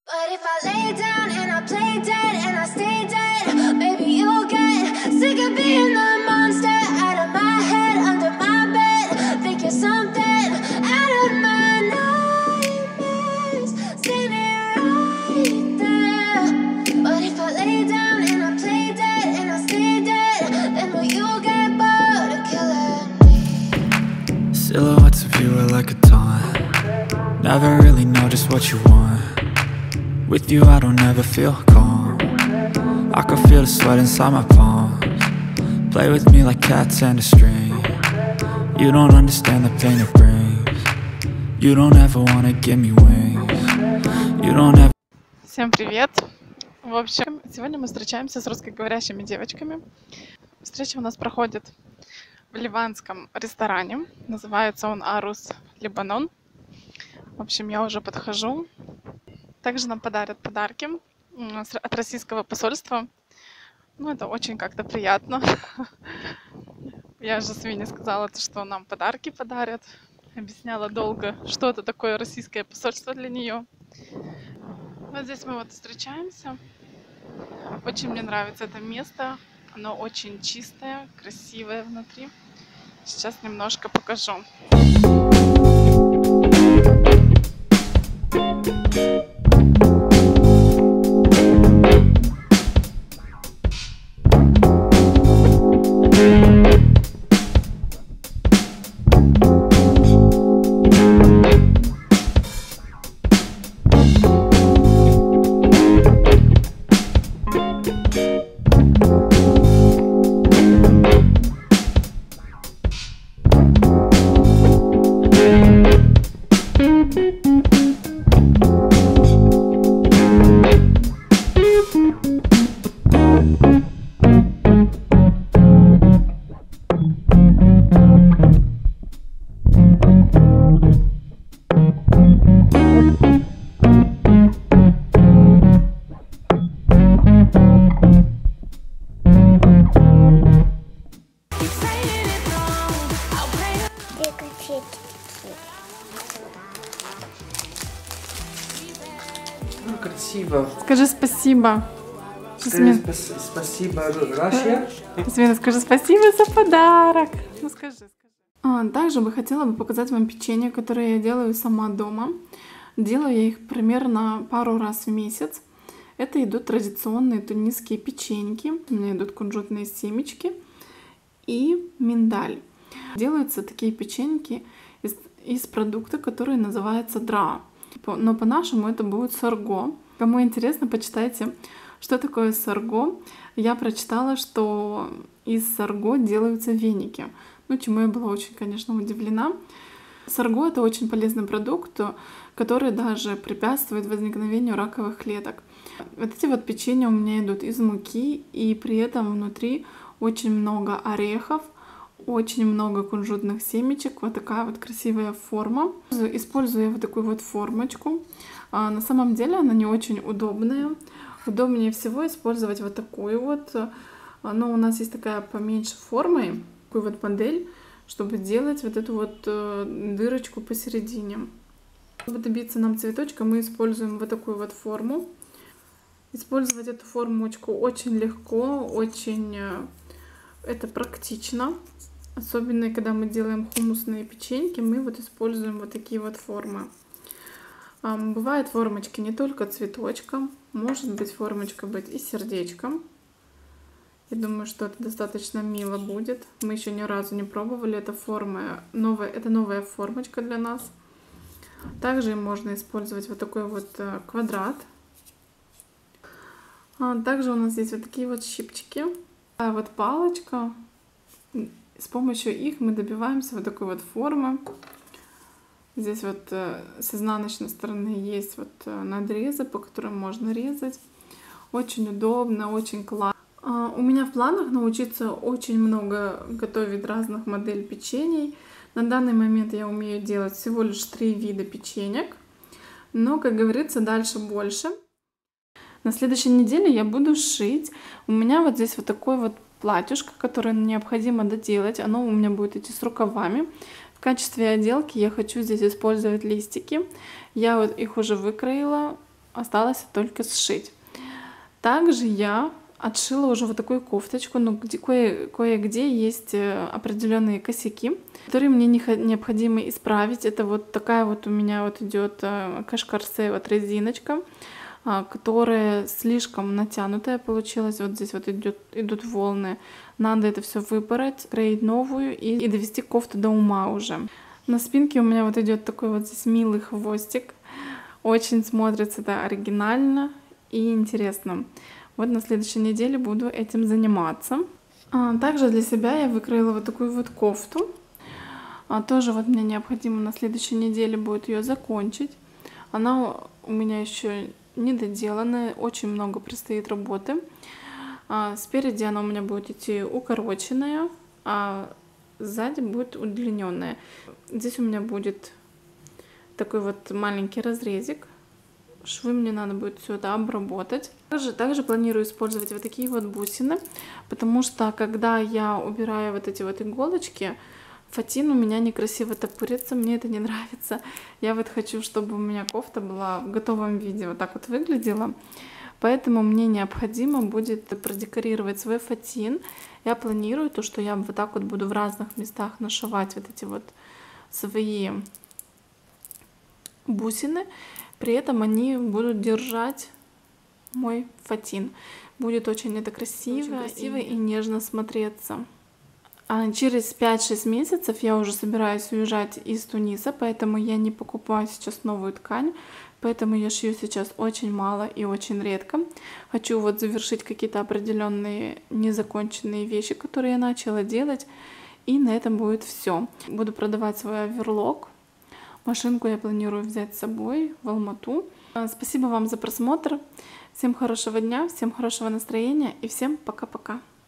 But if I lay down and I play dead and I stay dead, maybe you'll get sick of being the monster out of my head, under my bed. Think you're something out of my nightmares. See me right there. But if I lay down and I play dead and I stay dead, then will you get bored of killing me? Silhouettes of you are like a taunt. Never really know just what you want. With you I don't ever feel calm. I can feel the sweat inside my palms. Play with me like cats and a string. You don't understand the pain it brings. You don't ever wanna give me wings. You don't ever... Всем привет! В общем, сегодня мы встречаемся с русскоговорящими девочками. Встреча у нас проходит в ливанском ресторане. Называется он Арус Лебанон. В общем, я уже подхожу. Также нам подарят подарки от российского посольства. Ну, это очень как-то приятно. Я же Свине сказала, что нам подарки подарят. Объясняла долго, что это такое российское посольство для нее. Вот здесь мы вот встречаемся. Очень мне нравится это место. Оно очень чистое, красивое внутри. Сейчас немножко покажу. Красиво. Скажи спасибо. Скажи спасибо, Россия. Свина, скажи спасибо за подарок. Ну скажи. Также бы хотела показать вам печенье, которое я делаю сама дома. Делаю я их примерно пару раз в месяц. Это идут традиционные тунисские печеньки. У меня идут кунжутные семечки и миндаль. Делаются такие печеньки из продукта, который называется дра. Но по-нашему это будет сорго. Кому интересно, почитайте, что такое сорго. Я прочитала, что из сорго делаются веники. Ну, чему я была очень, конечно, удивлена. Сорго — это очень полезный продукт, который даже препятствует возникновению раковых клеток. Вот эти вот печенья у меня идут из муки, и при этом внутри очень много орехов, очень много кунжутных семечек. Вот такая вот красивая форма. Использую я вот такую вот формочку. На самом деле она не очень удобная. Удобнее всего использовать вот такую вот. Но у нас есть такая поменьше формы, такую вот модель, чтобы делать вот эту вот дырочку посередине. Чтобы добиться нам цветочка, мы используем вот такую вот форму. Использовать эту формочку очень легко, очень это практично. Особенно, когда мы делаем хумусные печеньки, мы вот используем вот такие вот формы. Бывают формочки не только цветочком, может быть формочка быть и сердечком. Я думаю, что это достаточно мило будет. Мы еще ни разу не пробовали. Это новая формочка для нас. Также можно использовать вот такой вот квадрат. Также у нас есть вот такие вот щипчики. А вот палочка. С помощью их мы добиваемся вот такой вот формы. Здесь вот с изнаночной стороны есть вот надрезы, по которым можно резать. Очень удобно, очень классно. У меня в планах научиться очень много готовить разных моделей печений. На данный момент я умею делать всего лишь 3 вида печенек. Но, как говорится, дальше больше. На следующей неделе я буду шить. У меня вот здесь вот такой вот платьюшко, которое необходимо доделать. Оно у меня будет идти с рукавами. В качестве отделки я хочу здесь использовать листики. Я вот их уже выкроила. осталось только сшить. Также я отшила уже вот такую кофточку, но кое-где есть определенные косяки, которые мне необходимо исправить. Это вот такая вот у меня вот идет кашкарсе, вот резиночка, которая слишком натянутая получилась. Вот здесь вот идут волны. Надо это все выпороть, кроить новую и довести кофту до ума уже. На спинке у меня вот идет такой вот здесь милый хвостик. Очень смотрится это оригинально и интересно. Вот на следующей неделе буду этим заниматься. Также для себя я выкроила вот такую вот кофту. Тоже вот мне необходимо на следующей неделе будет ее закончить. Она у меня еще не доделанная, очень много предстоит работы. Спереди она у меня будет идти укороченная, а сзади будет удлиненная. Здесь у меня будет такой вот маленький разрезик. Швы мне надо будет все это обработать. Также планирую использовать вот такие вот бусины, потому что когда я убираю вот эти вот иголочки, фатин у меня некрасиво топорится, мне это не нравится. Я вот хочу, чтобы у меня кофта была в готовом виде, вот так вот выглядела. Поэтому мне необходимо будет продекорировать свой фатин. Я планирую то, что я вот так вот буду в разных местах нашивать вот эти вот свои бусины. При этом они будут держать мой фатин. Будет очень это красиво и нежно смотреться. Через 5-6 месяцев я уже собираюсь уезжать из Туниса, поэтому я не покупаю сейчас новую ткань. Поэтому я шью сейчас очень мало и очень редко. Хочу вот завершить какие-то определенные незаконченные вещи, которые я начала делать. И на этом будет все. Буду продавать свой оверлок. Машинку я планирую взять с собой в Алмату. Спасибо вам за просмотр. Всем хорошего дня, всем хорошего настроения и всем пока-пока.